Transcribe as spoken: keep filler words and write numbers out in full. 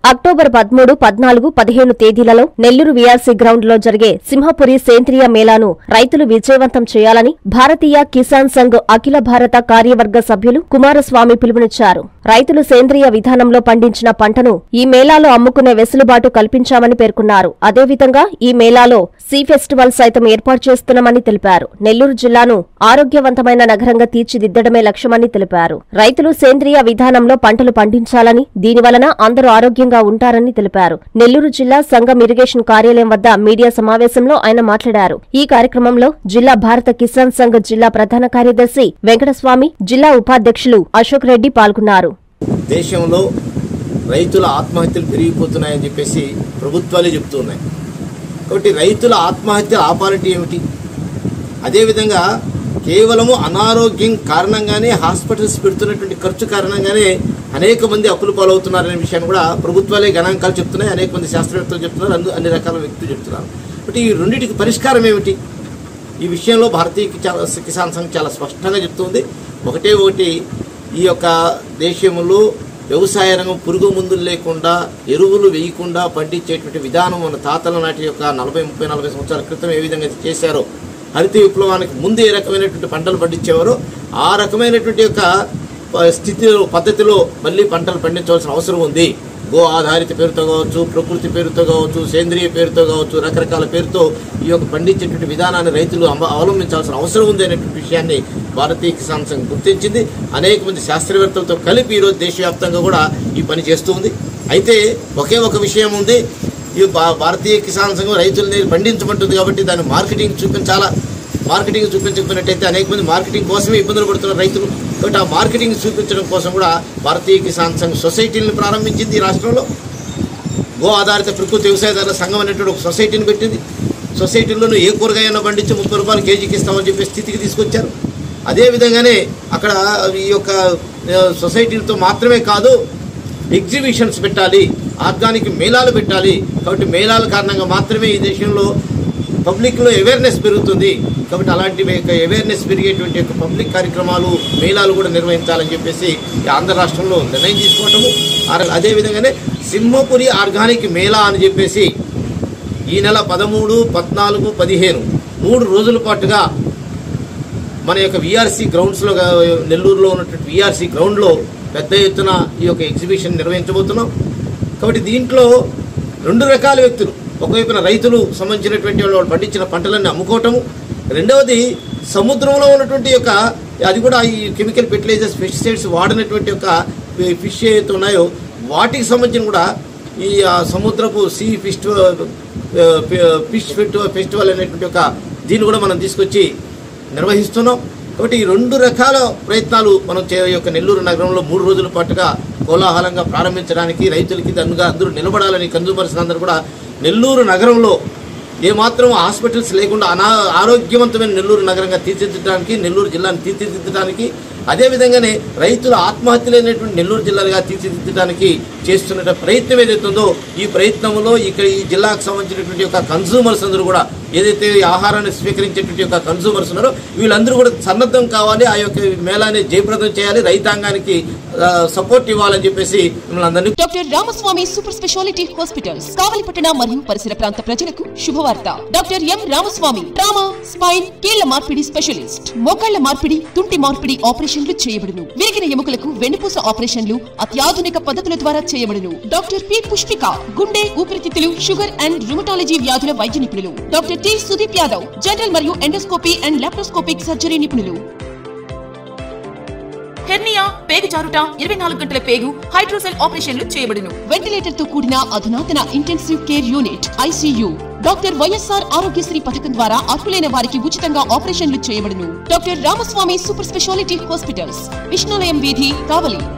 October పదమూడు, పద్నాలుగు, పదిహేను తేదీలలో నెల్లూరు వీఆర్సీ గ్రౌండ్ లో జరిగే సింహపురి సేంద్రియ మేళాను రైతులు విజయవంతం చేయాలని భారతీయ కిసాన్ సంఘ్ అఖిల భారత కార్యవర్గ సభ్యులు కుమారస్వామి పిలుపునిచ్చారు. రైతులు సేంద్రియ విధానంలో పండించిన పంటను ఈ మేళాలో అమ్ముకునే వెసులుబాటు కల్పించామని పేర్కొన్నారు. అదేవిధంగా ఈ మేళాలో సీ ఫెస్టివల్ సైతం ఏర్పాటు చేస్తున్నామని తెలిపారు. నెల్లూరు జిల్లాను ఆరోగ్యవంతమైన నగరంగా తీర్చిదిద్దడమే లక్ష్యమని తెలిపారు. రైతులు సేంద్రియ విధానంలో పంటలు పండించాలని, దీనివలన అందరూ ఆరోగ్యంగా ఉంటారని తెలిపారు. నెల్లూరు జిల్లా సంఘం ఇరిగేషన్ కార్యాలయం వద్ద మీడియా సమావేశంలో ఆయన మాట్లాడారు. ఈ కార్యక్రమంలో జిల్లా భారత కిసాన్ సంఘ్ జిల్లా ప్రధాన కార్యదర్శి వెంకటస్వామి, జిల్లా ఉపాధ్యక్షులు అశోక్ రెడ్డి పాల్గొన్నారు. దేశంలో రైతుల ఆత్మహత్యలు పెరిగిపోతున్నాయని చెప్పేసి ప్రభుత్వాలే చెప్తున్నాయి. కాబట్టి రైతుల ఆత్మహత్యలు ఆపాలంటే ఏమిటి? అదేవిధంగా కేవలము అనారోగ్యం కారణంగానే హాస్పిటల్స్ పెడుతున్నటువంటి ఖర్చు కారణంగానే అనేక మంది అప్పులు పాలవుతున్నారనే విషయాన్ని కూడా ప్రభుత్వాలే గణాంకాలు చెప్తున్నాయి. అనేక మంది శాస్త్రవేత్తలు చెప్తున్నారు, అన్ని అన్ని రకాల వ్యక్తులు చెప్తున్నారు. కాబట్టి ఈ రెండింటికి పరిష్కారం ఏమిటి? ఈ విషయంలో భారతీయ కిసాన్ సంఘ్ చాలా స్పష్టంగా చెప్తుంది. ఒకటే ఒకటి, ఈ యొక్క దేశంలో వ్యవసాయ రంగం పురుగు మందులు లేకుండా, ఎరువులు వేయకుండా పండించేటువంటి విధానం మన తాతల నాటి యొక్క నలభై ముప్పై నలభై సంవత్సరాల క్రితం ఏ విధంగా చేశారో, హరిత విప్లవానికి ముందు ఏ రకమైనటువంటి పంటలు పండించేవారో ఆ రకమైనటువంటి యొక్క స్థితిలో పద్ధతిలో మళ్ళీ పంటలు పండించవలసిన అవసరం ఉంది. గో ఆధారిత పేరుతో కావచ్చు, ప్రకృతి పేరుతో కావచ్చు, సేంద్రియ పేరుతో కావచ్చు, రకరకాల పేరుతో ఈ యొక్క పండించేటువంటి విధానాన్ని రైతులు అవలంబించాల్సిన అవసరం ఉంది అనేటువంటి విషయాన్ని భారతీయ కిసాన్ సంఘ్ గుర్తించింది. అనేక మంది శాస్త్రవేత్తలతో కలిపి ఈరోజు దేశవ్యాప్తంగా కూడా ఈ పని చేస్తుంది. అయితే ఒకే ఒక విషయం ఉంది, ఈ భారతీయ కిసాన్ సంఘం రైతులని పండించమంటుంది కాబట్టి దాన్ని మార్కెటింగ్ చూపించాలా. మార్కెటింగ్ చూపించకపోయినట్టయితే అనేక మంది మార్కెటింగ్ కోసమే ఇబ్బందులు పడుతున్నారు రైతులు. కాబట్టి ఆ మార్కెటింగ్ చూపించడం కోసం కూడా భారతీయ కిసాన్ సంఘ్ సొసైటీలను ప్రారంభించింది. ఈ రాష్ట్రంలో గో ఆధారిత ప్రకృతి వ్యవసాయదారుల సంఘం అనేటువంటి ఒక సొసైటీని పెట్టింది. సొసైటీలోనూ ఏ కూరగాయన పండించి ముప్పై రూపాయలు కేజీకి ఇస్తామని చెప్పే స్థితికి తీసుకొచ్చారు. అదేవిధంగానే అక్కడ ఈ యొక్క సొసైటీలతో మాత్రమే కాదు, ఎగ్జిబిషన్స్ పెట్టాలి, ఆర్గానిక్ మేళాలు పెట్టాలి. కాబట్టి మేళాల కారణంగా మాత్రమే ఈ దేశంలో పబ్లిక్లో అవేర్నెస్ పెరుగుతుంది. కాబట్టి అలాంటి అవేర్నెస్ పెరిగేటువంటి యొక్క పబ్లిక్ కార్యక్రమాలు, మేళాలు కూడా నిర్వహించాలని చెప్పేసి ఆంధ్ర రాష్ట్రంలో నిర్ణయం తీసుకోవటము. అదేవిధంగానే సింహపురి ఆర్గానిక్ మేళా అని చెప్పేసి ఈ నెల పదమూడు, పద్నాలుగు, పదిహేను మూడు రోజుల పాటుగా మన యొక్క వీఆర్సీ గ్రౌండ్స్లో, నెల్లూరులో ఉన్నటువంటి వీఆర్సీ గ్రౌండ్లో పెద్ద ఎత్తున ఈ యొక్క ఎగ్జిబిషన్ నిర్వహించబోతున్నాం. కాబట్టి దీంట్లో రెండు రకాల వ్యక్తులు, ఒకవైపున రైతులు సంబంధించినటువంటి వాళ్ళు పండించిన పంటలన్నీ అమ్ముకోవటము, రెండవది సముద్రంలో ఉన్నటువంటి యొక్క అది కూడా ఈ కెమికల్ ఫెర్టిలైజర్స్, పెస్టిసైడ్స్ వాడినటువంటి యొక్క ఫిష్ ఏవైతే ఉన్నాయో వాటికి సంబంధించిన కూడా ఈ సముద్రపు సీ ఫెస్టివల్ ఫిష్ ఫెస్టివల్ అనేటువంటి ఒక దీన్ని కూడా మనం తీసుకొచ్చి నిర్వహిస్తున్నాం. కాబట్టి ఈ రెండు రకాల ప్రయత్నాలు మనం యొక్క నెల్లూరు నగరంలో మూడు రోజుల పాటుగా కోలాహలంగా ప్రారంభించడానికి, రైతులకి దన్నుగా అందరూ నిలబడాలని, కన్జ్యూమర్స్ అందరూ కూడా నెల్లూరు నగరంలో ఏమాత్రం హాస్పిటల్స్ లేకుండా అనా ఆరోగ్యవంతమైన నెల్లూరు నగరంగా తీర్చిదిద్దడానికి, నెల్లూరు జిల్లాను తీర్చిదిద్దడానికి, అదేవిధంగానే రైతుల ఆత్మహత్య లేనటువంటి నెల్లూరు జిల్లాగా తీర్చిదిద్దడానికి చేస్తున్న ప్రయత్నం ఏదైతుందో ఈ ప్రయత్నంలో ఇక్కడ ఈ జిల్లాకు సంబంధించినటువంటి యొక్క కన్జ్యూమర్స్ అందరూ కూడా ఏదైతే ఆహారాన్ని స్వీకరించేటువంటి యొక్క కన్జ్యూమర్స్ ఉన్నారో వీళ్ళందరూ కూడా సన్నద్ధం కావాలి, ఆ యొక్క మేళాన్ని జయప్రదం చేయాలి, రైతాంగానికి సపోర్ట్ ఇవ్వాలని చెప్పేసి మిమ్మల్ని అందరినీ. Doctor Ramaswamy super speciality hospitals కావలిపట్టణ మరియు పరిసర ప్రాంత ప్రజలకు శుభవార్త. Doctor M Ramaswamy trauma, spine, కీళ్ల మార్పిడి స్పెషలిస్ట్, మోకాళ్ల మార్పిడి, తుంటి మార్పిడి ఆపరేషన్లు చేయబడును. విరిగిన ఎముకలకు వెన్నుపూస ఆపరేషన్లు అత్యాధునిక పద్ధతుల ద్వారా చేయబడును. డాక్టర్ పి పుష్పిక గుండె, ఊపిరితిత్తులు, షుగర్ అండ్ రుమటాలజీ వ్యాధుల వైద్య నిపుణులు. Doctor T Sudeep Yadav general మరియు ఎండోస్కోపీ అండ్ లాప్రోస్కోపిక్ సర్జరీ నిపుణులు. హెర్నియా, పేగు జారుట, ఇరవై నాలుగు గంటల పేగు, హైడ్రోసెల్ ఆపరేషన్లు చేయబడును. వెంటిలేటర్ తో కూడిన అధునాతన intensive care unit ICU. Doctor YSR Aarogyasri పథకం ద్వారా అర్హులైన వారికి ఉచితంగా ఆపరేషన్లు చేయబడును. Doctor Ramaswamy super speciality hospitals, Vishnulayam వీధి, కావలి.